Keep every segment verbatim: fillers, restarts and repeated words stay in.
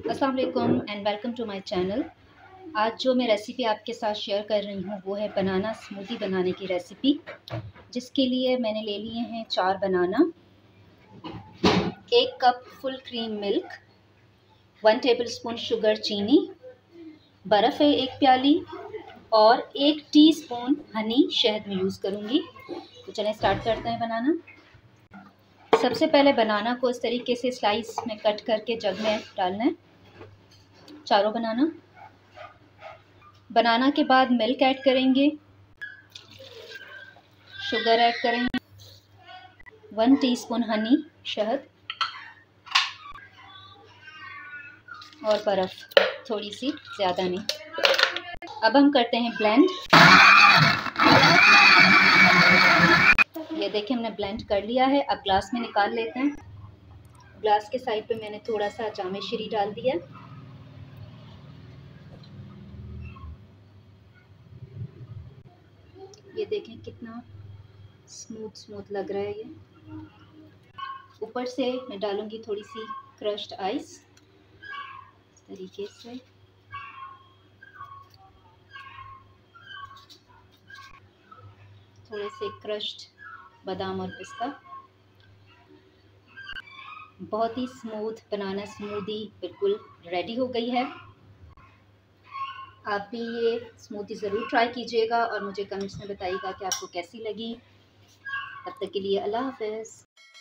अस्सलाम वालेकुम and welcome to my channel. आज जो मैं रेसिपी आपके साथ शेयर कर रही हूँ वो है बनाना स्मूदी बनाने की रेसिपी, जिसके लिए मैंने ले लिए हैं चार बनाना, एक cup full cream milk, one tablespoon sugar चीनी, बर्फ़ है एक प्याली और एक टीस्पून हनी शहद में यूज़ करूँगी। तो चलें स्टार्ट करते हैं बनाना। सबसे पहले बनाना को इस तरीके से स्लाइस में कट करके जग में डालना है, चारों बनाना। बनाना के बाद मिल्क ऐड करेंगे, शुगर ऐड करेंगे, वन टीस्पून हनी शहद और बर्फ़ थोड़ी सी, ज़्यादा नहीं। अब हम करते हैं ब्लेंड। ये देखिए हमने ब्लेंड कर लिया है। अब ग्लास में निकाल लेते हैं। ग्लास के साइड पे मैंने थोड़ा सा जामे शीरी डाल दिया। ये देखें कितना स्मूथ स्मूथ लग रहा है ये। ऊपर से मैं डालूंगी थोड़ी सी क्रश्ड आइस, इस तरीके से। थोड़े से क्रश्ड बादाम और पिस्ता। बहुत ही स्मूथ बनाना स्मूदी बिल्कुल रेडी हो गई है। आप भी ये स्मूदी ज़रूर ट्राई कीजिएगा और मुझे कमेंट्स में बताइएगा कि आपको कैसी लगी। तब तक के लिए अल्लाह हाफ़िज़।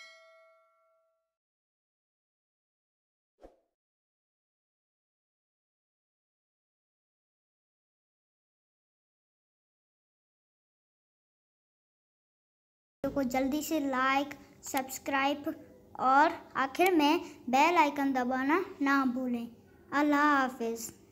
को जल्दी से लाइक, सब्सक्राइब और आखिर में बेल आइकन दबाना ना भूलें। अल्लाह हाफ़िज़।